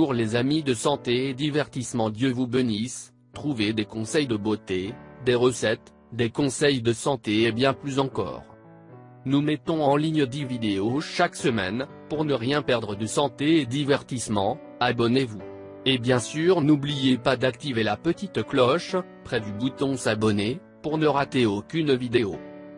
Bonjour les amis de santé et divertissement, Dieu vous bénisse. Trouvez des conseils de beauté, des recettes, des conseils de santé et bien plus encore. Nous mettons en ligne 10 vidéos chaque semaine. Pour ne rien perdre de santé et divertissement, abonnez-vous. Et bien sûr n'oubliez pas d'activer la petite cloche, près du bouton s'abonner, pour ne rater aucune vidéo.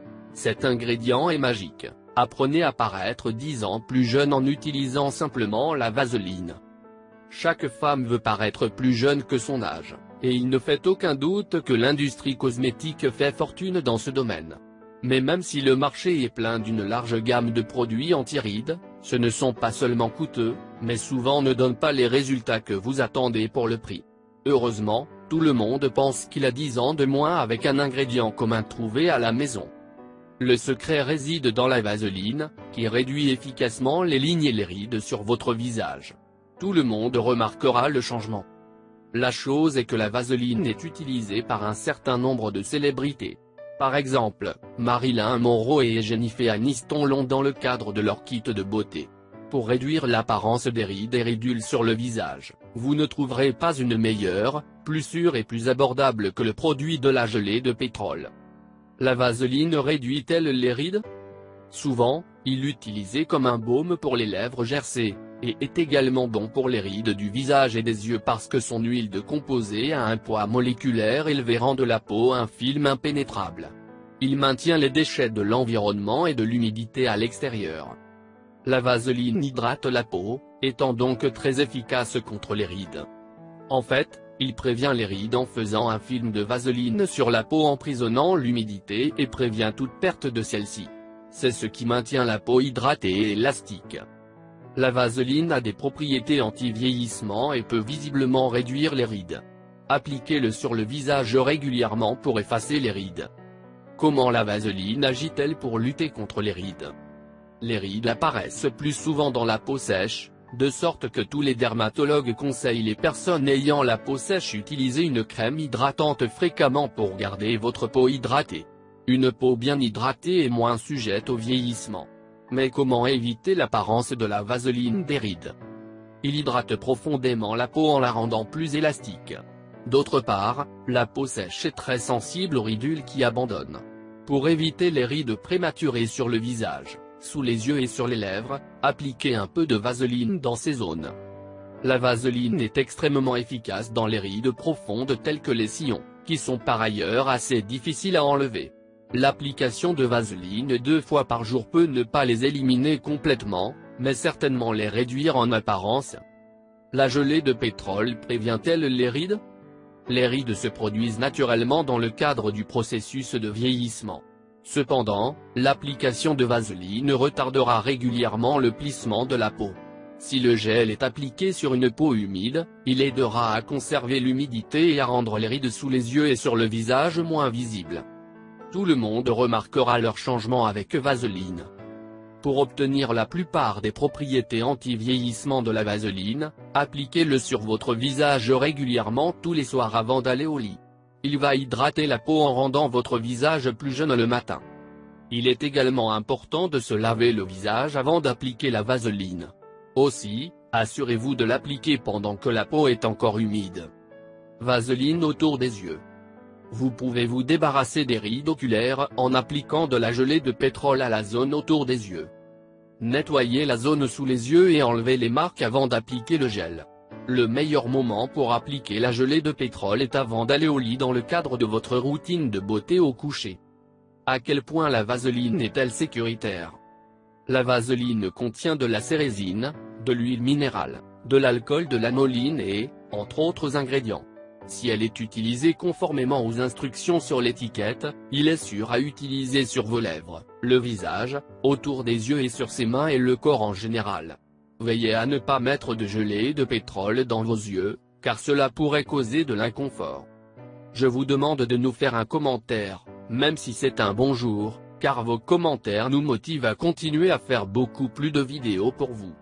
Cet ingrédient est magique. Apprenez à paraître 10 ans plus jeune en utilisant simplement la vaseline. Chaque femme veut paraître plus jeune que son âge, et il ne fait aucun doute que l'industrie cosmétique fait fortune dans ce domaine. Mais même si le marché est plein d'une large gamme de produits anti-rides, ce ne sont pas seulement coûteux, mais souvent ne donnent pas les résultats que vous attendez pour le prix. Heureusement, tout le monde pense qu'il a 10 ans de moins avec un ingrédient commun trouvé à la maison. Le secret réside dans la vaseline, qui réduit efficacement les lignes et les rides sur votre visage. Tout le monde remarquera le changement. La chose est que la vaseline est utilisée par un certain nombre de célébrités. Par exemple, Marilyn Monroe et Jennifer Aniston l'ont dans le cadre de leur kit de beauté. Pour réduire l'apparence des rides et ridules sur le visage, vous ne trouverez pas une meilleure, plus sûre et plus abordable que le produit de la gelée de pétrole. La vaseline réduit-elle les rides? Souvent, il est utilisé comme un baume pour les lèvres gercées, et est également bon pour les rides du visage et des yeux parce que son huile de composé a un poids moléculaire élevé rend de la peau un film impénétrable. Il maintient les déchets de l'environnement et de l'humidité à l'extérieur. La vaseline hydrate la peau, étant donc très efficace contre les rides. En fait, il prévient les rides en faisant un film de vaseline sur la peau emprisonnant l'humidité et prévient toute perte de celle-ci. C'est ce qui maintient la peau hydratée et élastique. La vaseline a des propriétés anti-vieillissement et peut visiblement réduire les rides. Appliquez-le sur le visage régulièrement pour effacer les rides. Comment la vaseline agit-elle pour lutter contre les rides? Les rides apparaissent plus souvent dans la peau sèche, de sorte que tous les dermatologues conseillent les personnes ayant la peau sèche d'utiliser une crème hydratante fréquemment pour garder votre peau hydratée. Une peau bien hydratée est moins sujette au vieillissement. Mais comment éviter l'apparence de la vaseline des rides? Il hydrate profondément la peau en la rendant plus élastique. D'autre part, la peau sèche est très sensible aux ridules qui abandonnent. Pour éviter les rides prématurées sur le visage, sous les yeux et sur les lèvres, appliquez un peu de vaseline dans ces zones. La vaseline est extrêmement efficace dans les rides profondes telles que les sillons, qui sont par ailleurs assez difficiles à enlever. L'application de vaseline 2 fois par jour peut ne pas les éliminer complètement, mais certainement les réduire en apparence. La gelée de pétrole prévient-elle les rides? Les rides se produisent naturellement dans le cadre du processus de vieillissement. Cependant, l'application de vaseline retardera régulièrement le plissement de la peau. Si le gel est appliqué sur une peau humide, il aidera à conserver l'humidité et à rendre les rides sous les yeux et sur le visage moins visibles. Tout le monde remarquera leur changement avec vaseline. Pour obtenir la plupart des propriétés anti-vieillissement de la vaseline, appliquez-le sur votre visage régulièrement tous les soirs avant d'aller au lit. Il va hydrater la peau en rendant votre visage plus jeune le matin. Il est également important de se laver le visage avant d'appliquer la vaseline. Aussi, assurez-vous de l'appliquer pendant que la peau est encore humide. Vaseline autour des yeux. Vous pouvez vous débarrasser des rides oculaires en appliquant de la gelée de pétrole à la zone autour des yeux. Nettoyez la zone sous les yeux et enlevez les marques avant d'appliquer le gel. Le meilleur moment pour appliquer la gelée de pétrole est avant d'aller au lit dans le cadre de votre routine de beauté au coucher. À quel point la vaseline est-elle sécuritaire? La vaseline contient de la cérésine, de l'huile minérale, de l'alcool de l'anoline et, entre autres ingrédients. Si elle est utilisée conformément aux instructions sur l'étiquette, il est sûr à utiliser sur vos lèvres, le visage, autour des yeux et sur ses mains et le corps en général. Veillez à ne pas mettre de gelée de pétrole dans vos yeux, car cela pourrait causer de l'inconfort. Je vous demande de nous faire un commentaire, même si c'est un bonjour, car vos commentaires nous motivent à continuer à faire beaucoup plus de vidéos pour vous.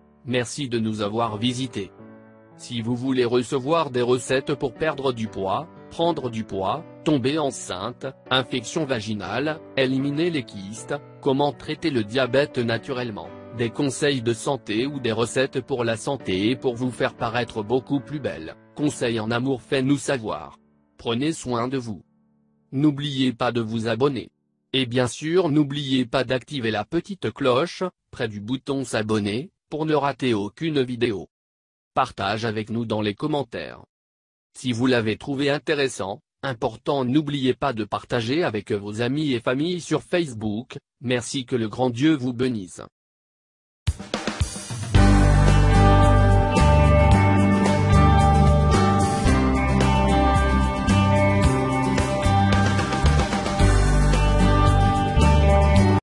Merci de nous avoir visités. Si vous voulez recevoir des recettes pour perdre du poids, prendre du poids, tomber enceinte, infection vaginale, éliminer les kystes, comment traiter le diabète naturellement, des conseils de santé ou des recettes pour la santé et pour vous faire paraître beaucoup plus belle. Conseils en amour, faites-nous savoir. Prenez soin de vous. N'oubliez pas de vous abonner. Et bien sûr n'oubliez pas d'activer la petite cloche, près du bouton s'abonner, pour ne rater aucune vidéo. Partage avec nous dans les commentaires. Si vous l'avez trouvé intéressant, important, n'oubliez pas de partager avec vos amis et familles sur Facebook. Merci, que le grand Dieu vous bénisse.